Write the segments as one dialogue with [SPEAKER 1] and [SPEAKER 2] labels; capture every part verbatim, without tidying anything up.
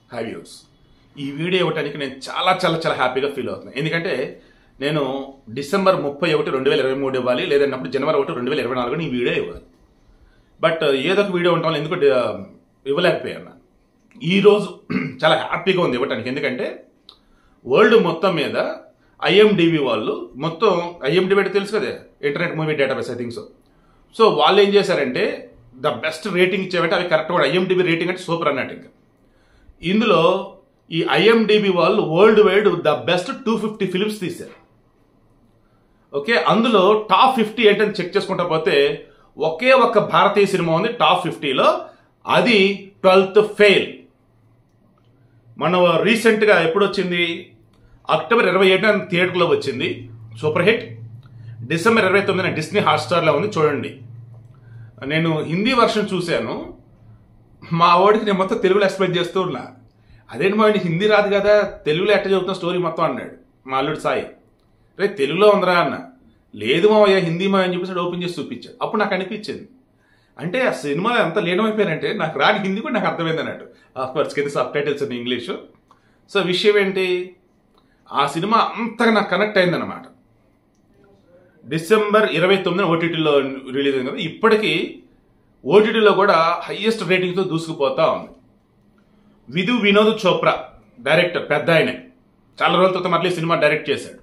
[SPEAKER 1] High views. ఈ video ఇవ్వడానికి నేను చాలా చాలా చాలా హ్యాపీగా ఫీల్ అవుతున్నాను. ఎందుకంటే నేను డిసెంబర్ ముప్పై ఒకటి రెండు వేల ఇరవై మూడు ఇవ్వాలి, లేదన్నప్పుడు జనవరి ఒకటి రెండు వేల ఇరవై నాలుగు ఈ వీడియో ఇవ్వాలి. బట్ ఏదో ఒక వీడియో ఉండటం ఎందుకు ఇవ్వలేకపోయాను. ఈరోజు చాలా హ్యాపీగా ఉంది ఇవ్వటానికి. ఎందుకంటే వరల్డ్ మొత్తం మీద ఐఎండిబి వాళ్ళు మొత్తం ఐఎండిబి అంటే తెలుసు కదా, internet movie database I think so. So వాళ్ళు ఏం చేశారంటే ద బెస్ట్ రేటింగ్ ఇచ్చేవంటే అవి కరెక్ట్ కూడా. ఐఎండిబి రేటింగ్ అంటే సూపర్ అన్నట్టు. ఇంకా ఇందులో ఈ ఐఎండిబి వాళ్ళు world wide the best two fifty films తీశారు. ఓకే, అందులో టాప్ ఫిఫ్టీ ఏంటని చెక్ చేసుకుంటా పోతే ఒకే ఒక్క భారతీయ సినిమా ఉంది టాప్ ఫిఫ్టీలో, అది ట్వెల్త్ ఫెయిల్. మనం రీసెంట్గా ఎప్పుడు వచ్చింది, అక్టోబర్ ఇరవై ఏడున థియేటర్లో వచ్చింది, సూపర్ హిట్. డిసెంబర్ ఇరవై తొమ్మిదిన డిస్నీ హాట్స్టార్లో ఉంది, చూడండి. నేను హిందీ వర్షన్ చూశాను, మా వాడికి నేను మొత్తం తెలుగులో ఎక్స్ప్లెయిన్ చేస్తూ ఉన్నా. అదేంటి మా హిందీ రాదు కదా, తెలుగులో ఎట్ట చెబుతున్నా స్టోరీ మొత్తం అన్నాడు మా అల్లుడు సాయి. రే తెలుగులో ఉందిరా అన్న. లేదు మావయ్య హిందీ మా అని చెప్పేసి ఓపెన్ చేసి చూపించాడు. అప్పుడు నాకు అనిపించింది, అంటే ఆ సినిమాలో ఎంత లీనమైపోయానంటే నాకు రాని హిందీ కూడా నాకు అర్థమైంది అన్నట్టు. ఆఫ్కోర్స్ కింద సబ్ టైటిల్స్ ఉంది ఇంగ్లీషు. సో విషయం ఏంటి, ఆ సినిమా అంతగా నాకు కనెక్ట్ అయిందన్నమాట. డిసెంబర్ ఇరవై తొమ్మిదిన ఓటీటీలో రిలీజ్ అయింది కదా, ఇప్పటికీ ఓటీటీలో కూడా హైయెస్ట్ రేటింగ్తో దూసుకుపోతా ఉంది. విధు వినోద్ చోప్రా డైరెక్టర్, పెద్ద ఆయన, చాలా రోజుల తర్వాత మళ్ళీ సినిమా డైరెక్ట్ చేశాడు.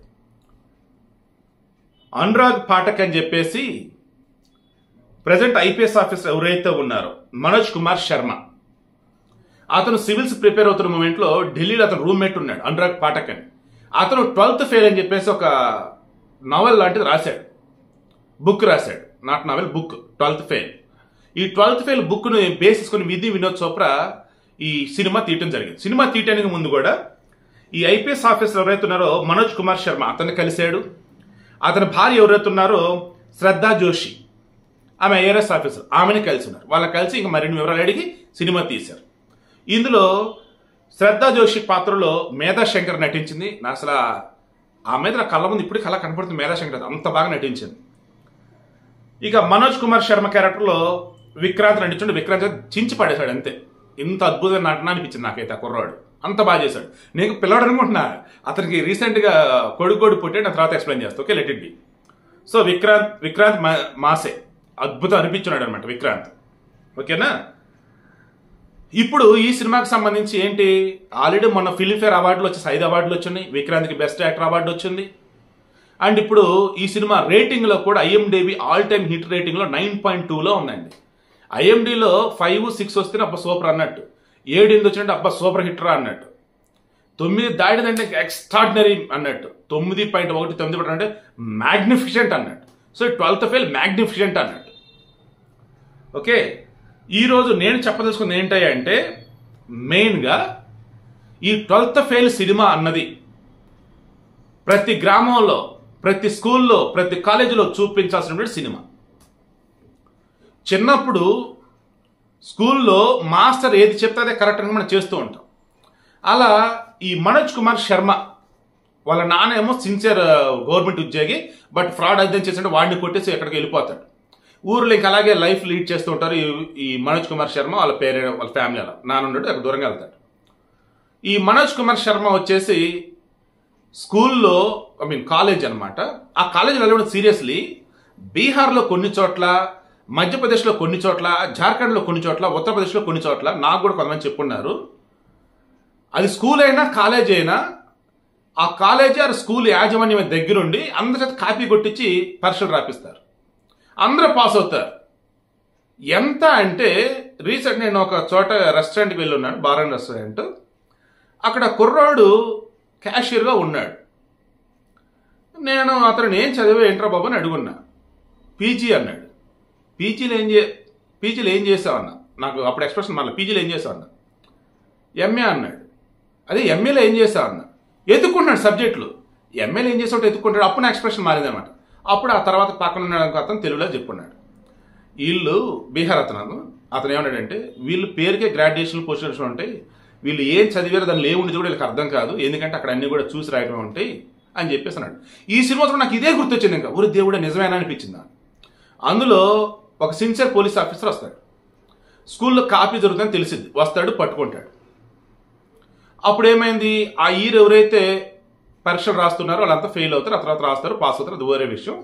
[SPEAKER 1] అనురాగ్ పాఠక్ అని చెప్పేసి ప్రజెంట్ ఐపీఎస్ ఆఫీసర్ ఎవరైతే ఉన్నారో మనోజ్ కుమార్ శర్మ, అతను సివిల్స్ ప్రిపేర్ అవుతున్న మూమెంట్లో ఢిల్లీలో అతను రూమ్మేట్ ఉన్నాడు అనురాగ్ పాఠక్ అని. అతను ట్వెల్త్ ఫెయిల్ అని చెప్పేసి ఒక నావెల్ లాంటిది రాశాడు, బుక్ రాశాడు, not novel book, twelfth fail. ఈ ట్వెల్త్ ఫెయిల్ బుక్ను బేస్ చేసుకుని విధి వినోద్ చోప్రా ఈ సినిమా తీయటం జరిగింది. సినిమా తీయటానికి ముందు కూడా ఈ ఐపీఎస్ ఆఫీసర్ ఎవరైతే ఉన్నారో మనోజ్ కుమార్ శర్మ అతన్ని కలిశాడు. అతని భార్య ఎవరైతే ఉన్నారో శ్రద్ధా జోషి, ఆమె ఐఆర్ఎస్ ఆఫీసర్, ఆమెని కలిసి ఉన్నారు. వాళ్ళని కలిసి ఇంకా మరిన్ని వివరాలు అడిగి సినిమా తీశారు. ఇందులో శ్రద్ధా జోషి పాత్రలో మేధా శంకర్ నటించింది. నా అసలు ఆ మీద నా కళ్ళ ముందు ఇప్పుడు కళ కనపడుతుంది మేధా శంకర్, అంత బాగా నటించింది. ఇక మనోజ్ కుమార్ శర్మ క్యారెక్టర్లో విక్రాంత్ నటించండి. విక్రాంత్ చించి పడేశాడు అంతే. ఇంత అద్భుతమైన నటన అనిపించింది నాకైతే. ఆ కుర్రాడు అంత బాగా చేశాడు. నేను పిల్లవాడు అనుకుంటున్నా, అతనికి రీసెంట్గా కొడుకు కొడు పుట్టే నా తర్వాత ఎక్స్ప్లెయిన్ చేస్తా. Okay, let it be. So Vikrant Vikrant Massey అద్భుతం అనిపించున్నాడు అనమాట విక్రాంత్. ఓకేనా. ఇప్పుడు ఈ సినిమాకి సంబంధించి ఏంటి, ఆల్రెడీ మొన్న ఫిల్మ్ఫేర్ అవార్డులు వచ్చేసి ఐదు అవార్డులు వచ్చినాయి. విక్రాంత్కి బెస్ట్ యాక్టర్ అవార్డు వచ్చింది. అండ్ ఇప్పుడు ఈ సినిమా రేటింగ్లో కూడా ఐఎండిబి ఆల్ టైమ్ హిట్ రేటింగ్లో నైన్ పాయింట్ టూలో ఉందండి. ఐఎండిలో ఫైవ్ సిక్స్ వస్తేనే అబ్బా సూపర్ అన్నట్టు, ఏడు ఎనిమిది వచ్చినట్టు అబ్బా సూపర్ హిట్ రా అన్నట్టు, తొమ్మిది దాటిదంటే ఎక్స్ట్రాడినరీ అన్నట్టు, తొమ్మిది పాయింట్ ఒకటి తొమ్మిది పాయింట్ అంటే మ్యాగ్నిఫిషెంట్ అన్నట్టు. సో ట్వెల్త్ ఫెయిల్ మ్యాగ్నిఫిషెంట్ అన్నట్టు. ఓకే, ఈరోజు నేను చెప్పదలుచుకుంది ఏంటంటే మెయిన్గా ఈ ట్వెల్త్ ఫెయిల్ సినిమా అన్నది ప్రతి గ్రామంలో, ప్రతి స్కూల్లో, ప్రతి కాలేజీలో చూపించాల్సినటువంటి సినిమా. చిన్నప్పుడు స్కూల్లో మాస్టర్ ఏది చెప్తే అదే కరెక్ట్ అని మనం చేస్తూ ఉంటాం. అలా ఈ మనోజ్ కుమార్ శర్మ వాళ్ళ నాన్న ఏమో సిన్సియర్ గవర్నమెంట్ ఉద్యోగి, బట్ ఫ్రాడ్ అర్థం చేసినట్టు వాడిని కొట్టేసి ఎక్కడికి వెళ్ళిపోతాడు. ఊర్లో ఇంకా అలాగే లైఫ్ లీడ్ చేస్తూ ఉంటారు ఈ మనోజ్ కుమార్ శర్మ వాళ్ళ పేరెంట్ వాళ్ళ ఫ్యామిలీ. అలా నాన్న ఉన్నాడు, అక్కడ దూరంగా వెళ్తాడు. ఈ మనోజ్ కుమార్ శర్మ వచ్చేసి స్కూల్లో ఐ మీన్ కాలేజ్ అనమాట. ఆ కాలేజీలో వెళ్ళడం సీరియస్లీ బీహార్లో కొన్ని చోట్ల, మధ్యప్రదేశ్లో కొన్ని చోట్ల, జార్ఖండ్లో కొన్ని చోట్ల, ఉత్తరప్రదేశ్లో కొన్ని చోట్ల, నాకు కూడా కొంతమంది చెప్పున్నారు. అది స్కూల్ అయినా కాలేజ్ అయినా ఆ కాలేజీ ఆ స్కూల్ యాజమాన్యం దగ్గరుండి అందరి చేత కాపీ కొట్టించి పరీక్షలు రాపిస్తారు, అందరూ పాస్ అవుతారు. ఎంత అంటే రీసెంట్ నేను ఒక చోట రెస్టారెంట్కి వెళ్ళి ఉన్నాను, బారన్ రెస్టారెంట్. అక్కడ కుర్రాడు క్యాషియర్గా ఉన్నాడు. నేను అతను ఏం చదివే ఏంట్రా బాబు అని అడుగున్నా. పీజీ అన్నాడు. పీజీలో ఏం చే పీజీలో ఏం చేసావన్నా, నాకు అప్పుడు ఎక్స్ప్రెషన్ మళ్ళీ పీజీలో ఏం చేసావన్నా. ఎంఏ అన్నాడు. అదే ఎంఏలో ఏం చేసావన్నా, ఎత్తుకుంటున్నాడు సబ్జెక్టులు. ఎంఏలో ఏం చేసావు ఎత్తుకుంటాడు. అప్పుడు నా ఎక్స్ప్రెషన్ మారిందనమాట. అప్పుడు ఆ తర్వాత పక్కన ఉన్నాడు అతను తెలుగులో చెప్పుకున్నాడు. వీళ్ళు బీహార్ అతను అతను ఏమన్నాడంటే, వీళ్ళు పేరుకే గ్రాడ్యుయేషన్ పోస్టులు ఉంటాయి, వీళ్ళు ఏం చదివారో దానిలో ఏముండేది కూడా వీళ్ళకి అర్థం కాదు, ఎందుకంటే అక్కడ అన్ని కూడా చూసి రాయడం ఉంటాయి అని చెప్పేసి అన్నాడు. ఈ సినిమాతో నాకు ఇదే గుర్తొచ్చింది. ఇంకా ఊరి దేవుడే నిజమేనా అనిపించింది. అందులో ఒక సిన్సియర్ పోలీస్ ఆఫీసర్ వస్తాడు. స్కూల్లో కాపీ జరుగుతుందని తెలిసింది, వస్తాడు, పట్టుకుంటాడు. అప్పుడు ఏమైంది, ఆ ఇయర్ ఎవరైతే పరీక్షలు రాస్తున్నారో వాళ్ళంతా ఫెయిల్ అవుతారు, ఆ తర్వాత రాస్తారు, పాస్ అవుతారు, అది వేరే విషయం.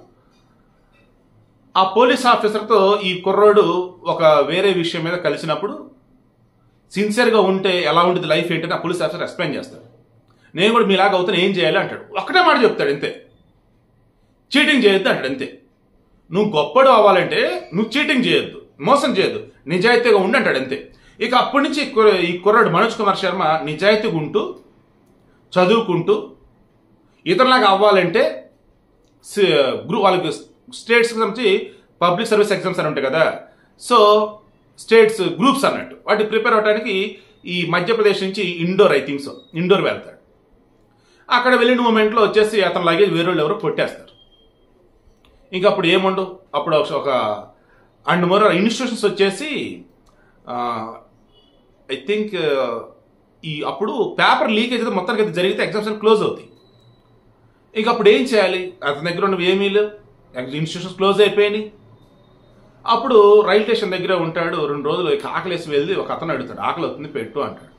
[SPEAKER 1] ఆ పోలీస్ ఆఫీసర్తో ఈ కుర్రోడు ఒక వేరే విషయం మీద కలిసినప్పుడు సిన్సియర్గా ఉంటే ఎలా ఉంటుంది లైఫ్ ఏంటని ఆ పోలీస్ ఆఫీసర్ ఎక్స్ప్లెయిన్ చేస్తాడు. నేను కూడా మీలాగా అవుతాను, ఏం చేయాలి అంటాడు. ఒకటే మాట చెప్తాడు అంతే, చీటింగ్ చేయొద్దు అంటాడు అంతే. నువ్వు గొప్పడు అవ్వాలంటే నువ్వు చీటింగ్ చేయొద్దు, మోసం చేయొద్దు, నిజాయితీగా ఉండి అంటాడు అంతే. ఇక అప్పటి నుంచి ఈ కుర్రాడు మనోజ్ కుమార్ శర్మ నిజాయితీగా ఉంటూ చదువుకుంటూ ఇతరులాగా అవ్వాలంటే గ్రూప్ వాళ్ళకి స్టేట్స్కి సంబంధించి పబ్లిక్ సర్వీస్ ఎగ్జామ్స్ అని ఉంటాయి కదా, సో స్టేట్స్ గ్రూప్స్ అన్నట్టు వాటి ప్రిపేర్ అవడానికి ఈ మధ్యప్రదేశ్ నుంచి Indore I think so Indore వెళ్తాడు. అక్కడ వెళ్ళిన మూమెంట్లో వచ్చేసి అతను లగేజ్ వేరే వాళ్ళు ఎవరో కొట్టేస్తారు. ఇంకా అప్పుడు ఏముండు, అప్పుడు ఒక అండ్ మోర్ ఇన్స్టిట్యూషన్స్ వచ్చేసి ఐ థింక్ ఈ అప్పుడు పేపర్ లీకేజ్ అయితే మొత్తానికి అయితే జరిగితే ఎగ్జామ్స్ క్లోజ్ అవుతాయి. ఇంక అప్పుడు ఏం చేయాలి, అతని దగ్గర ఉన్న ఏమీలు ఇన్స్టిట్యూషన్స్ క్లోజ్ అయిపోయినాయి. అప్పుడు రైల్ స్టేషన్ దగ్గర ఉంటాడు, రెండు రోజులు ఆకలేసి వెళ్ళి ఒక అతను అడుగుతాడు, ఆకలి అవుతుంది పెట్టు అంటాడు.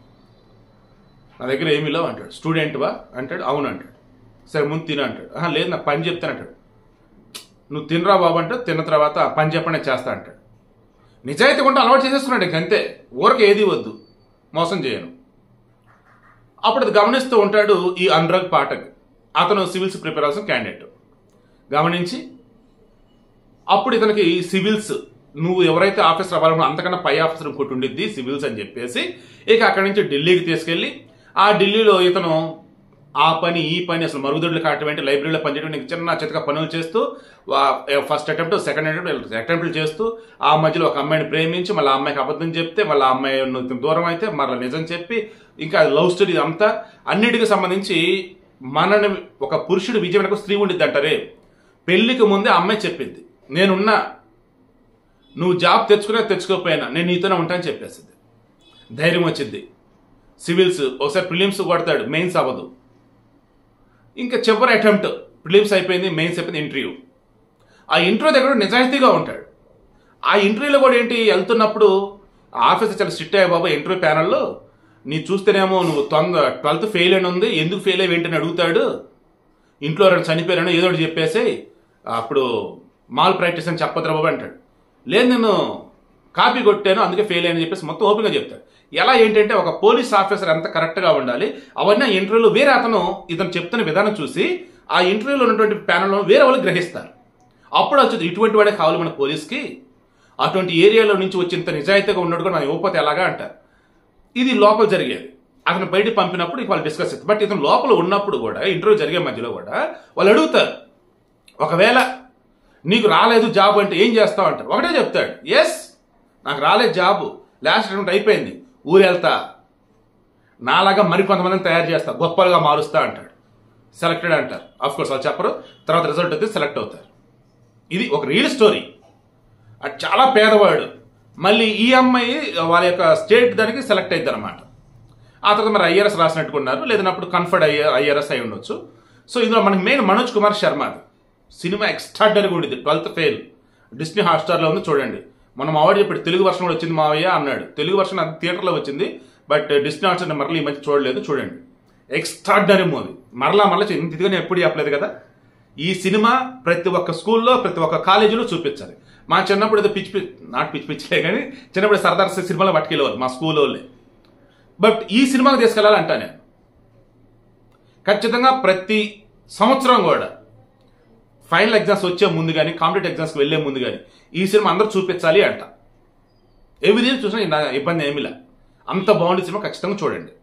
[SPEAKER 1] నా దగ్గర ఏమీ లేవు అంటాడు. స్టూడెంట్వా అంటాడు, అవును అంటాడు. సరే ముందు తిన అంటాడు. లేదు నాకు పని చెప్తాను అంటాడు. నువ్వు తినరా బాబు అంటే తిన్న తర్వాత పని చెప్పండి చేస్తా అంటాడు. నిజాయితీ కొంటే అలవాటు చేసేసుకున్నాడు ఇంకంతే, ఊరికి ఏది వద్దు, మోసం చేయను. అప్పుడు అది గమనిస్తూ ఉంటాడు ఈ అనురాగ్ పాఠక్, అతను సివిల్స్ ప్రిపేర్ అవ్వాల్సిన క్యాండిడేట్. గమనించి అప్పుడు ఇతనికి సివిల్స్ నువ్వు ఎవరైతే ఆఫీసర్ అవ్వాలన్నా అంతకన్నా పై ఆఫీసర్ ఇంకోటి ఉండిద్ది సివిల్స్ అని చెప్పేసి ఇక అక్కడి నుంచి ఢిల్లీకి తీసుకెళ్ళి ఆ ఢిల్లీలో ఇతను ఆ పని ఈ పని అసలు మరుగుదొడ్లు కావటం ఏంటి, లైబ్రరీలో పనిచేయడం చిన్న చితక పనులు చేస్తూ ఫస్ట్ అటెంప్ట్ సెకండ్ అటెంప్ట్ అటెంప్ట్లు చేస్తూ ఆ మధ్యలో ఒక అమ్మాయిని ప్రేమించి మళ్ళీ ఆ అమ్మాయికి అబద్ధం చెప్తే మళ్ళీ ఆ అమ్మాయి దూరం అయితే మళ్ళీ నిజం చెప్పి ఇంకా లవ్ స్టోరీ అంతా అన్నిటికీ సంబంధించి మనని ఒక పురుషుడు విజయం వెనక స్త్రీ ఉండిద్ది అంటారే, పెళ్లికి ముందే అమ్మాయి చెప్పింది నేనున్నా, నువ్వు జాబ్ తెచ్చుకునే తెచ్చుకోకపోయినా నేను నీతోనే ఉంటానని చెప్పేసింది. ధైర్యం వచ్చింది. సివిల్స్ ఒకసారి ప్రిలిమ్స్ కొడతాడు, మెయిన్స్ అవ్వదు. ఇంకా చివరి అటెంప్ట్ ప్రిలిమ్స్ అయిపోయింది, మెయిన్స్ అయిపోయింది, ఇంటర్వ్యూ. ఆ ఇంటర్వ్యూ దగ్గర నిజాయితీగా ఉంటాడు. ఆ ఇంటర్వ్యూలో కూడా ఏంటి వెళ్తున్నప్పుడు ఆఫీసర్ చాలా స్ట్రిక్ట్ అయ్యా బాబా ఇంటర్వ్యూ ప్యానల్లో, నీ చూస్తేనేమో నువ్వు తొందర ట్వెల్త్ ఫెయిల్ అని ఉంది, ఎందుకు ఫెయిల్ అయ్యి ఏంటని అడుగుతాడు. ఇంట్లో ఎవరైనా చనిపోయారని ఏదో ఒకటి చెప్పేసి అప్పుడు మాల్ ప్రాక్టీస్ అని చెప్పదురా బాబు అంటాడు. లేదు నేను కాపీ కొట్టాను అందుకే ఫెయిల్ అయ్యని చెప్పేసి మొత్తం ఓపెన్గా చెప్తాడు. ఎలా ఏంటంటే ఒక పోలీస్ ఆఫీసర్ ఎంత కరెక్ట్గా ఉండాలి అవన్నీ ఆ ఇంటర్వ్యూలో వేరే అతను ఇతను చెప్తున్న విధానం చూసి ఆ ఇంటర్వ్యూలో ఉన్నటువంటి ప్యానల్లో వేరే వాళ్ళు గ్రహిస్తారు. అప్పుడు వచ్చి ఇటువంటి వాడే కావాలి మన పోలీస్కి, అటువంటి ఏరియాలో నుంచి వచ్చినంత నిజాయితీగా ఉన్నట్టు కూడా మనం ఇవ్వకపోతే ఎలాగా అంటారు. ఇది లోపల జరిగేది. అతను బయటికి పంపినప్పుడు వాళ్ళు డిస్కస్ చేస్తారు. బట్ ఇతను లోపల ఉన్నప్పుడు కూడా ఇంటర్వ్యూ జరిగే మధ్యలో కూడా వాళ్ళు అడుగుతారు, ఒకవేళ నీకు రాలేదు జాబ్ అంటే ఏం చేస్తావు అంటారు. ఒకటే చెప్తాడు, ఎస్ నాకు రాలేదు జాబు, లాస్ట్ అటెంప్ట్ అయిపోయింది, ఊరు వెళ్తా, నాలాగా మరికొంతమందిని తయారు చేస్తా, గొప్పలుగా మారుస్తా అంటాడు. సెలెక్టెడ్ అంటారు. ఆఫ్ కోర్స్ వాళ్ళు చెప్పరు, తర్వాత రిజల్ట్ అయితే సెలెక్ట్ అవుతారు. ఇది ఒక రియల్ స్టోరీ. అది చాలా పేదవాడు, మళ్ళీ ఈ అమ్మాయి వాళ్ళ యొక్క స్టేట్ దానికి సెలెక్ట్ అయింది అనమాట. ఆ తర్వాత మరి ఐఆర్ఎస్ రాసినట్టుకున్నారు, లేదన్నప్పుడు కన్ఫర్డ్ ఐ ఐఆర్ఎస్ అయి ఉండొచ్చు. సో ఇందులో మనకి మెయిన్ మనోజ్ కుమార్ శర్మ. సినిమా ఎక్స్ట్రాడనరీగా ఉండేది. ట్వెల్త్ ఫెయిల్ డిస్నీ హాట్స్టార్లో ఉంది చూడండి. మనం ఆవిడ చెప్పాడు తెలుగు వర్షన్ కూడా వచ్చింది మావయ్య అన్నాడు. తెలుగు వర్షన్ అది థియేటర్లో వచ్చింది, బట్ డిస్నీ హాట్స్టార్ మరలా ఈ మధ్య చూడలేదు, చూడండి. Extraordinary movie. మరలా మరలా ఇంత ఇదిగా నేను ఎప్పుడు చెప్పలేదు కదా. ఈ సినిమా ప్రతి ఒక్క స్కూల్లో ప్రతి ఒక్క కాలేజీలో చూపించాలి. మా చిన్నప్పుడు ఏదో పిచ్చి పిచ్చి నాట్ పిచ్చి పిచ్చిలే కానీ చిన్నప్పుడు సరదార్ సినిమాలో పట్టుకెళ్ళేవారు మా స్కూల్ వాళ్ళే. బట్ ఈ సినిమాకి తీసుకెళ్ళాలంటా నేను ఖచ్చితంగా ప్రతి సంవత్సరం కూడా ఫైనల్ ఎగ్జామ్స్ వచ్చే ముందు కానీ కాంపిటేటివ్ ఎగ్జామ్స్కి వెళ్లే ముందు కానీ ఈ సినిమా అందరూ చూపించాలి అంట. ఏ విధంగా చూసినా ఇబ్బంది ఏమిలే, అంత బాగుండే సినిమా ఖచ్చితంగా చూడండి.